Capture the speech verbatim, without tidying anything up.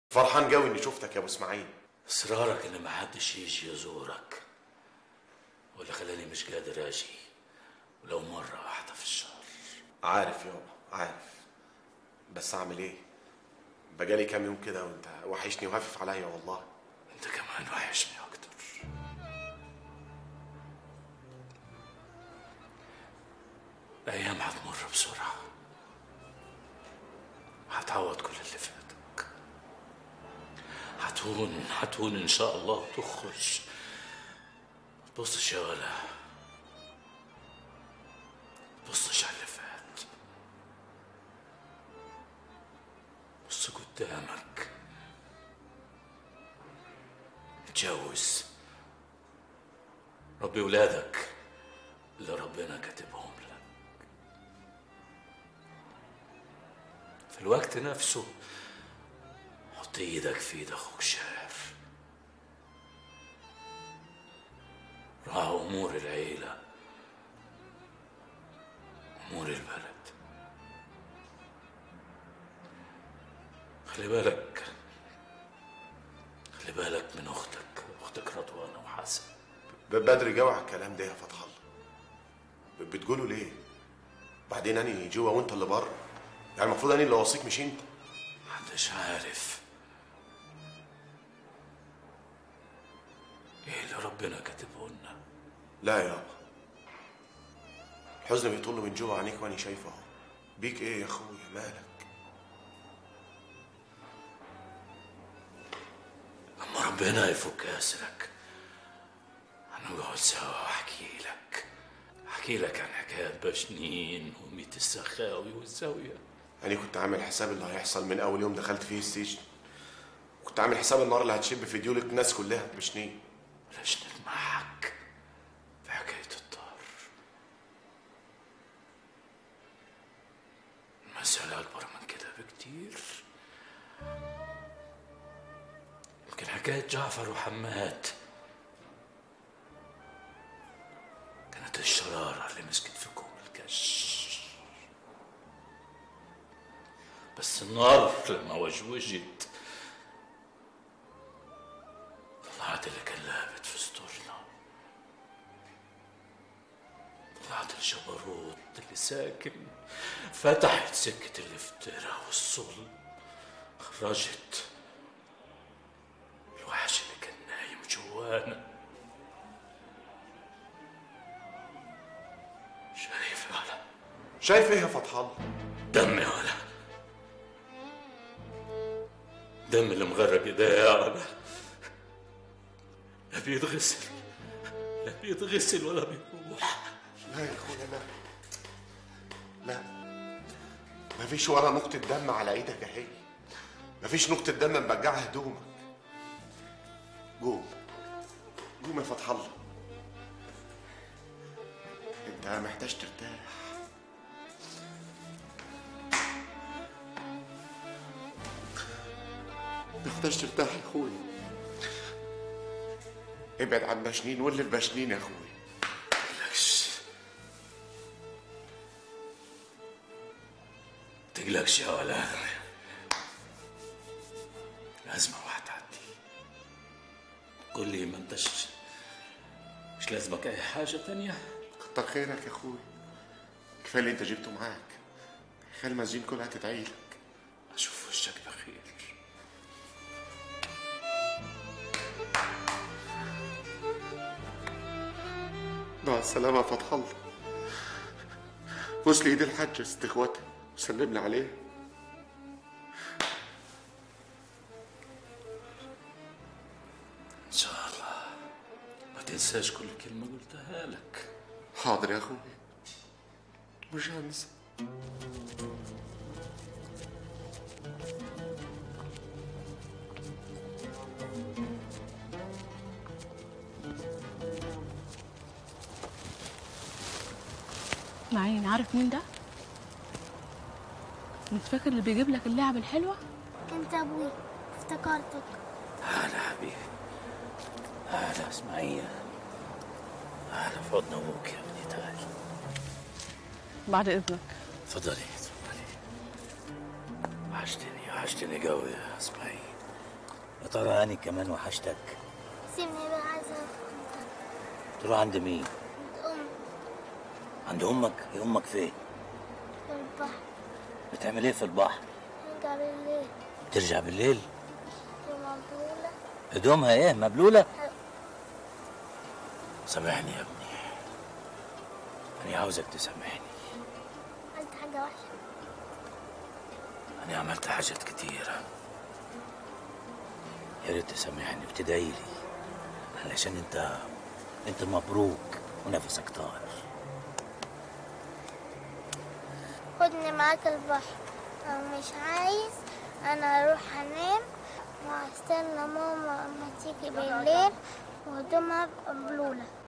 فرحان قوي اني شفتك يا ابو اسماعيل. اصرارك ان ما حدش يجي يزورك ولا خلاني مش قادر اجي ولو مره واحده في الشهر. عارف يابا عارف، بس اعمل ايه؟ بقالي كام يوم كده وانت وحشني وهفف عليا والله. انت كمان وحشني اكتر. الايام هتمر بسرعه، هتعوض كل اللي فاتك، هتهون هتهون ان شاء الله وتخرج. ما تبصش يا ولا، ما تبصش على اللي فات، بص قدامك. اتجوز، ربي ولادك اللي ربنا كاتبهم لك. في الوقت نفسه حط ايدك في ايد اخوك شاعر، راعي امور العيله، امور البلد. خلي بالك خلي بالك من اختك اختك رضوانه وحسن. بدري قوي على الكلام ده يا فتح الله، بتقولوا ليه؟ بعدين اني جوا وانت اللي بره، يعني المفروض اني اللي اوصيك مش انت. محدش عارف ايه اللي ربنا كاتبه لنا. لا يابا، الحزن بيطل من جوا عينيك واني شايفه اهو. بيك ايه يا اخويا؟ مالك؟ اما ربنا يفك اسرك هنقعد سوا واحكي لك احكي لك عن حكايات بشنين وميت السخاوي والزاويه. أنا كنت عامل حساب اللي هيحصل من أول يوم دخلت فيه السجن، كنت عامل حساب النار اللي هتشب في ديول الناس كلها بشنين. بلاش نتمحك في حكاية الدار، المسألة أكبر من كده بكتير. يمكن حكاية جعفر وحماد كانت الشرارة اللي مسكت فيكم الكش، بس النار لما وجوجت طلعت اللي كان لابت في سطورنا، طلعت الجبروت اللي ساكن، فتحت سكة الافتراء والظلم، خرجت الوحش اللي كان نايم جوانا. شايف يا ولا؟ شايف ايه يا فتح الله؟ دم يا ولا، دم اللي مغرق ايديا يا ولا، لا بيتغسل لا بيتغسل ولا بيروح. لا يا اخويا لا لا، مفيش ولا نقطة دم على ايدك اهي، مفيش نقطة دم مبجعة هدومك. قوم قوم يا فتح الله، انت محتاج ترتاح. محتاج ترتاح يا اخويا، ابعد عن بشنين واللي في بشنين يا اخويا. تقلقش تقلقش يا ولا، لازمة واحدة عدي. قول لي ما انتش مش لازمك اي حاجة تانية؟ كتر خيرك يا اخويا، كفايه اللي انت جبته معاك، خلي المسجين كلها تدعيلك. اشوف وشك بخير. مع السلامة يا فتح الله، بوس لي ايد الحاجة ست اخواتها وسلم لي عليه. ان شاء الله ما تنساش كل كلمة قلتها لك. حاضر يا اخويا، مش هنسى. معين عارف مين ده؟ مش فاكر اللي بيجيب لك اللعب الحلوة؟ كنت ابوي، افتكرتك. هلا حبيبي، هلا اسماعيل، هلا في حضن ابوك يا ابني. تعالي بعد اذنك. تفضلي تفضلي. وحشتني وحشتني قوي يا اسماعيل. يا ترى هاني كمان وحشتك؟ سيبني بقى، عايزة تروح عند مين؟ أم عند امك؟ هي امك فين؟ في البحر. بتعمل ايه في البحر؟ نرجع بالليل. بترجع بالليل؟ في مبلولة. هدومها ايه؟ مبلوله؟ سامحني يا ابني، انا عاوزك تسامحني. عملت حاجة وحشة؟ انا عملت حاجات كتيره، يا ريت تسامحني وتدعي لي، علشان انت انت مبروك ونفسك طاهر. خدني معاك البحر. لو مش عايز انا هروح انام وهستنى ماما اما تيجي بالليل وهدومها مبلولة.